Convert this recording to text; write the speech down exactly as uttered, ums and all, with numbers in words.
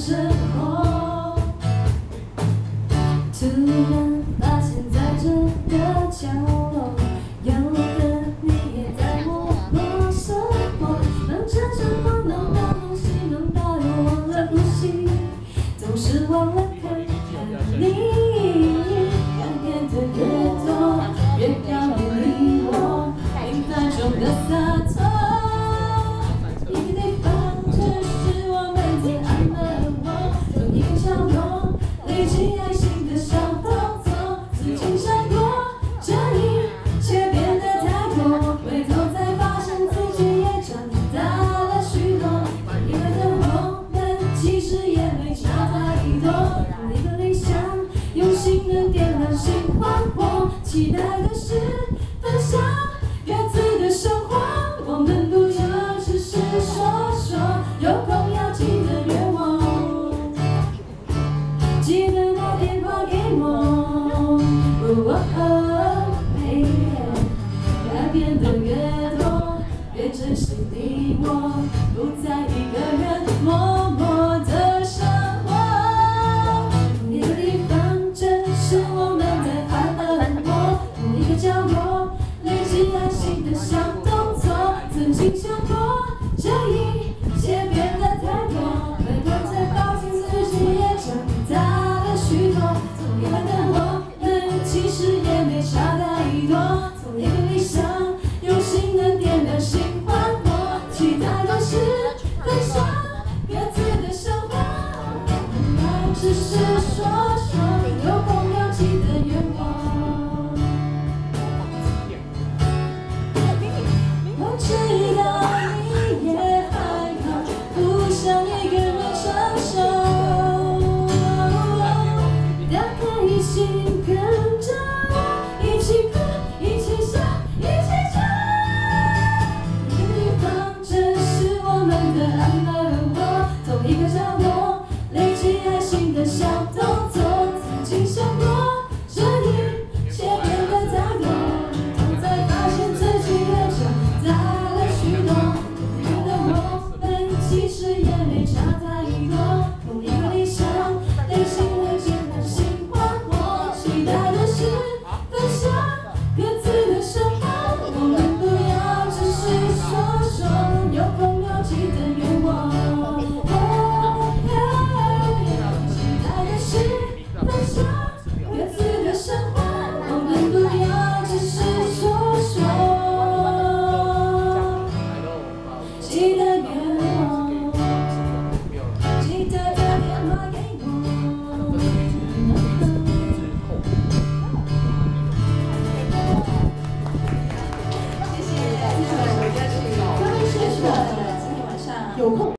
生活。突然发现，在这个角落，有个你也在默默生活。能产生光，能到东西，能到又忘了呼吸，总是忘了看看你。改变的越多，越要远离我，平凡中的洒脱。 能点燃心花火，期待的是分享各自的生活。我们不就只是说说，有空要记得约我，记得打电话给我。哦哦 baby， 改变的越多，越珍惜你我，不再一个人默默的生活。 角落累积爱心的小动作，曾经想过这一切变得太多，回头才发现自己也长大了许多。同一般的我们其实也没差太多，同一个理想，用心能点燃心花火，期待的是分享各自的生活。原来只是说说，有空要记得约我。 知道你也害怕，不想一个人承受。打开心，跟着我一起哭，一起笑，一起唱。一个地方，正是我们的爱和我。同一个角落，累积爱心的小动作。曾经想过，这一切变得太多，后才发现自己也长大。 其实也没差太多，同一个理想，内心会点燃心花火，期待的是分享各自的生活。我们不要只是说说，有空要记得约我。期待的是分享各自的生活，我们不要只是说说，记得约我。 记得打电话给我。谢谢，谢谢我们歌曲。各位学者，今天晚上有空。